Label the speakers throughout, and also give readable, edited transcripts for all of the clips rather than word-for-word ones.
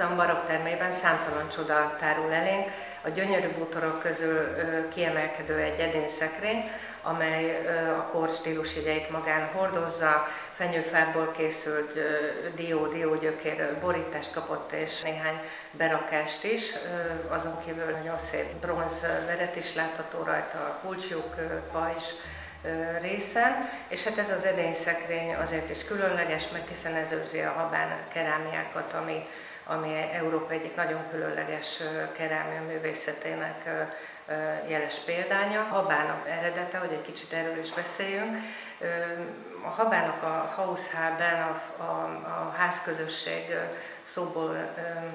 Speaker 1: Múzeum barokk termében számtalan csoda tárul elénk. A gyönyörű bútorok közül kiemelkedő egy edényszekrény, amely a kor stílusjegyeit magán hordozza, fenyőfából készült diógyökér borítást kapott, és néhány berakást is. Azon kívül nagyon szép bronzveret is látható rajta, a kulcslyuk, pajzs részen, és hát ez az edényszekrény azért is különleges, mert hiszen ez őrzi a habán kerámiákat, ami Európa egyik nagyon különleges kerámia művészetének jeles példánya. A habának eredete, hogy egy kicsit erről is beszéljünk. A habának a Haushaben a házközösség szóból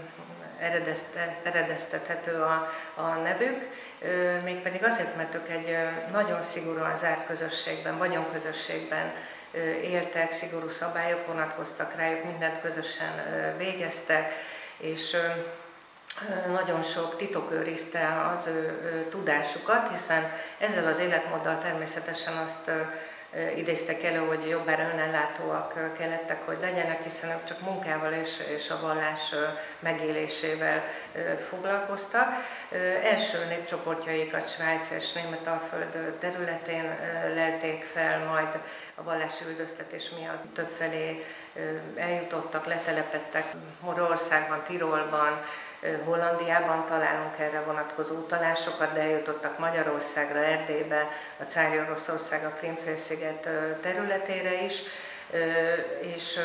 Speaker 1: eredeztethető a nevük, mégpedig azért, mert ők egy nagyon szigorúan zárt közösségben, vagyonközösségben éltek, szigorú szabályok vonatkoztak rájuk, mindent közösen végeztek, és nagyon sok titok őrizte az ő tudásukat, hiszen ezzel az életmóddal természetesen azt idéztek elő, hogy jobbára önellátóak kellettek, hogy legyenek, hiszen ők csak munkával és a vallás megélésével foglalkoztak. Első népcsoportjaikat Svájc és Németalföld területén lelték fel, majd a vallási üldöztetés miatt többfelé eljutottak, letelepedtek Magyarországban, Tirolban, Hollandiában találunk erre vonatkozó utalásokat, de eljutottak Magyarországra, Erdélybe, a Cári Oroszország, a Krím-félsziget területére is, és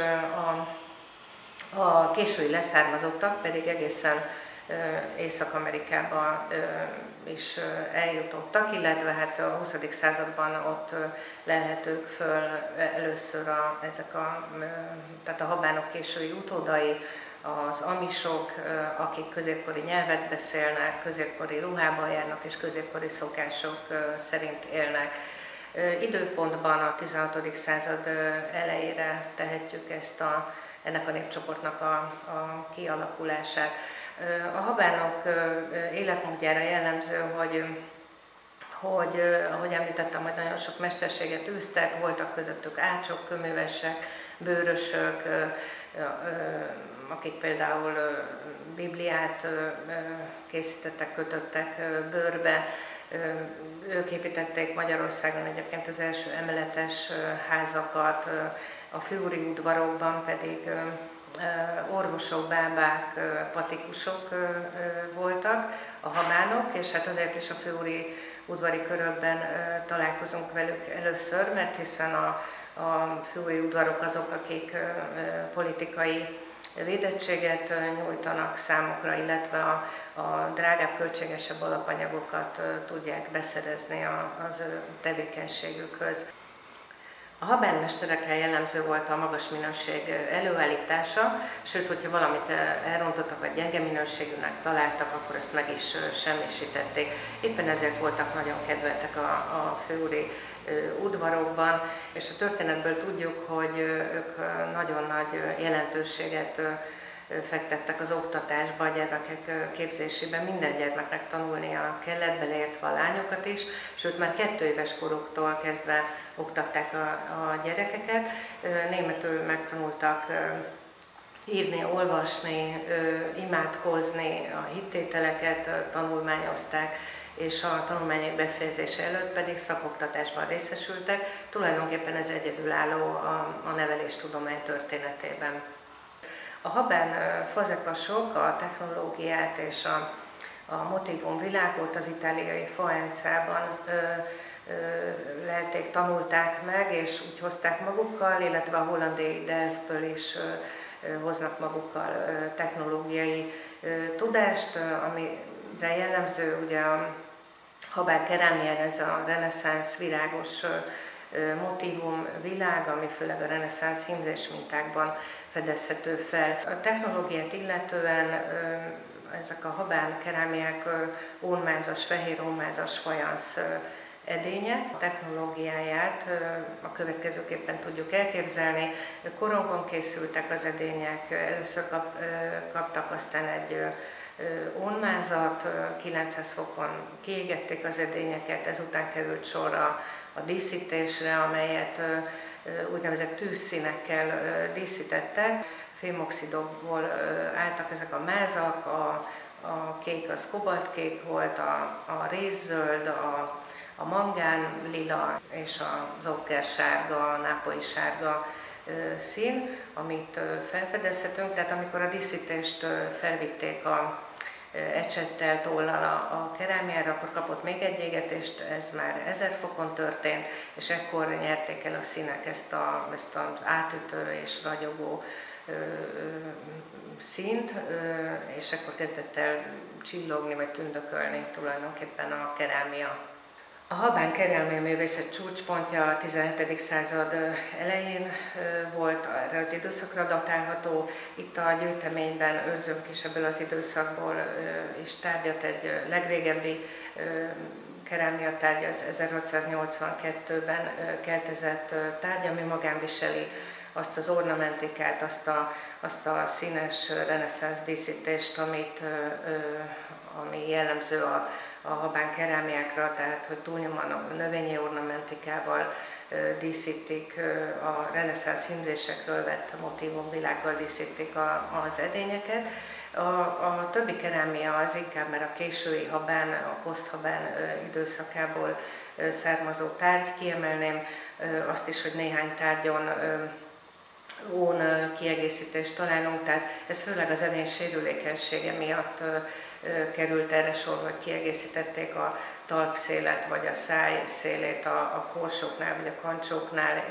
Speaker 1: a késői leszármazottak pedig egészen Észak-Amerikába is eljutottak, illetve hát a 20. században ott lelhetők föl először tehát a habánok késői utódai, az amisok, akik középkori nyelvet beszélnek, középkori ruhában járnak és középkori szokások szerint élnek. Időpontban a 16. század elejére tehetjük ennek a népcsoportnak a kialakulását. A habánok életmódjára jellemző, hogy ahogy említettem, hogy nagyon sok mesterséget űztek, voltak közöttük ácsok, köművesek, bőrösök, akik például Bibliát készítettek, kötöttek bőrbe. Ők építették Magyarországon egyébként az első emeletes házakat, a főúri udvarokban pedig orvosok, bábák, patikusok voltak, a habánok, és hát azért is a főúri udvari körökben találkozunk velük először, mert hiszen a főúri udvarok azok, akik politikai védettséget nyújtanak számukra, illetve a drágább, költségesebb alapanyagokat tudják beszerezni az ő tevékenységükhöz. A habánmesterekre jellemző volt a magas minőség előállítása, sőt, hogyha valamit elrontottak vagy gyenge minőségűnek találtak, akkor ezt meg is semmisítették. Éppen ezért voltak nagyon kedveltek a főúri udvarokban, és a történetből tudjuk, hogy ők nagyon nagy jelentőséget fektettek az oktatásba, a gyermekek képzésében. Minden gyermeknek tanulnia kellett, beleértve a lányokat is, sőt már 2 éves koruktól kezdve oktatták a gyerekeket. Németül megtanultak írni, olvasni, imádkozni, a hittételeket tanulmányozták, és a tanulmányok befejezése előtt pedig szakoktatásban részesültek. Tulajdonképpen ez egyedülálló a neveléstudomány történetében. A habán fazekasok a technológiát és a motivumvilágot az itáliai Faencában lelték, tanulták meg, és úgy hozták magukkal, illetve a hollandiai Delftből is hoznak magukkal technológiai tudást, amire jellemző ugye a habán kerámián ez a reneszánsz virágos motívum világ, ami főleg a reneszánsz hímzés mintákban fedezhető fel. A technológiát illetően ezek a habán kerámiák ónmázas, fehér ónmázas fajansz edények. A technológiáját a következőképpen tudjuk elképzelni. Korongon készültek az edények, először kaptak aztán egy ónmázat, 900 fokon kiégették az edényeket, ezután került sor a díszítésre, amelyet úgynevezett tűzszínekkel díszítettek. fémoxidokból álltak ezek a mázak, a kék az kobaltkék volt, a rézzöld, a mangán lila és az okkersárga, a nápolyi sárga szín, amit felfedezhetünk. Tehát amikor a díszítést felvitték ecsettel, tollal a kerámiára, akkor kapott még egy égetést, ez már 1000 fokon történt, és ekkor nyerték el a színek ezt az átütő és ragyogó színt, és akkor kezdett el csillogni vagy tündökölni tulajdonképpen a kerámia. A habán kerámia művészet csúcspontja a 17. század elején volt, erre az időszakra datálható. Itt a gyűjteményben őrzünk is ebből az időszakból is tárgyat, egy legrégebbi kerámia tárgy, az 1682-ben keltezett tárgy, ami magán viseli azt az ornamentikát, azt a színes reneszánsz díszítést, ami jellemző a habán kerámiákra, tehát hogy túlnyomóan növényi ornamentikával díszítik, a reneszánsz hímzésekről vett motívumvilággal díszítik az edényeket. A többi kerámia az inkább már a késői habán, a poszthabán időszakából származó tárgy. Kiemelném azt is, hogy néhány tárgyon ón kiegészítést találunk, tehát ez főleg az edény sérülékenysége miatt került erre sor, hogy kiegészítették a talpszélet vagy a száj szélét a korsóknál vagy a kancsóknál,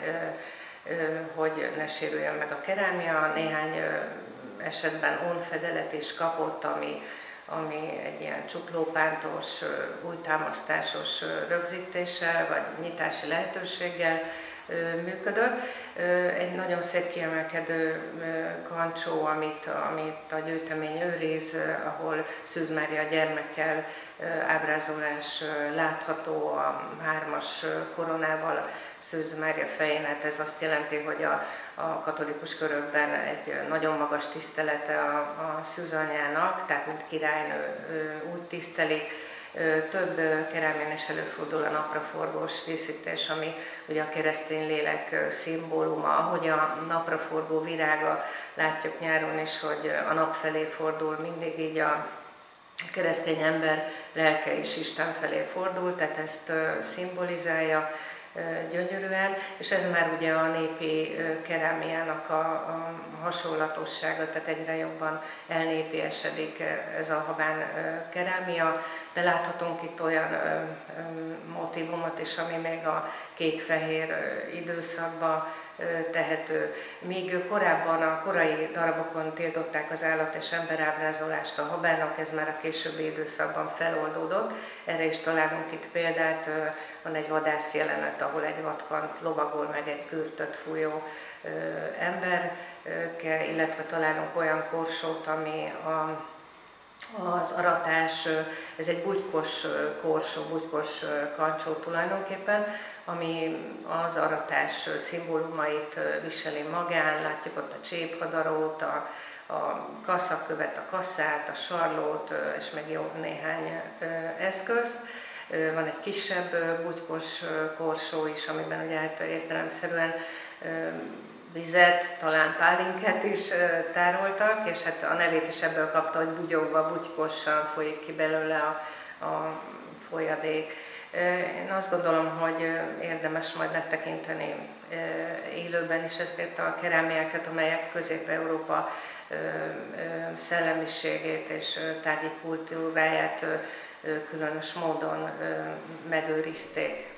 Speaker 1: hogy ne sérüljön meg a kerámia. Néhány esetben ónfedelet is kapott, ami egy ilyen csuklópántos, újtámasztásos rögzítéssel vagy nyitási lehetőséggel működött. Egy nagyon szép kiemelkedő kancsó, amit a gyűjtemény őriz, ahol Szűz Mária gyermekkel ábrázolás látható a 3-as koronával Szűz Mária fején. Hát ez azt jelenti, hogy a katolikus körökben egy nagyon magas tisztelete a szűzanyának, tehát mint királynő úgy tisztelik. Több kerámián is előfordul a napraforgós díszítés, ami ugye a keresztény lélek szimbóluma. Ahogy a napraforgó virága, látjuk nyáron is, hogy a nap felé fordul, mindig így a keresztény ember lelke is Isten felé fordul, tehát ezt szimbolizálja gyönyörűen, és ez már ugye a népi kerámiának a hasonlatossága, tehát egyre jobban elnépiesedik ez a habán kerámia, de láthatunk itt olyan motívumot is, ami még a kék-fehér időszakban tehető. Míg korábban a korai darabokon tiltották az állat és emberábrázolást a habának, ez már a későbbi időszakban feloldódott. Erre is találunk itt példát, van egy vadász jelenet, ahol egy vatkant lovagol meg egy kürtöt fújó emberke, illetve találunk olyan korsót, ami az aratás, ez egy bugykos korsó, bugykos kancsó tulajdonképpen, ami az aratás szimbólumait viseli magán. Látjuk ott a cséphadarót, a kaszakövet, a kasszát, a sarlót, és meg jó néhány eszközt. Van egy kisebb bugykos korsó is, amiben ugye hát értelemszerűen vizet, talán pálinkát is tároltak, és hát a nevét is ebből kapta, hogy bugyogva, bugykosan folyik ki belőle a folyadék. Én azt gondolom, hogy érdemes majd megtekinteni élőben is ezeket a kerámiákat, amelyek Közép-Európa szellemiségét és tárgyi kultúráját különös módon megőrizték.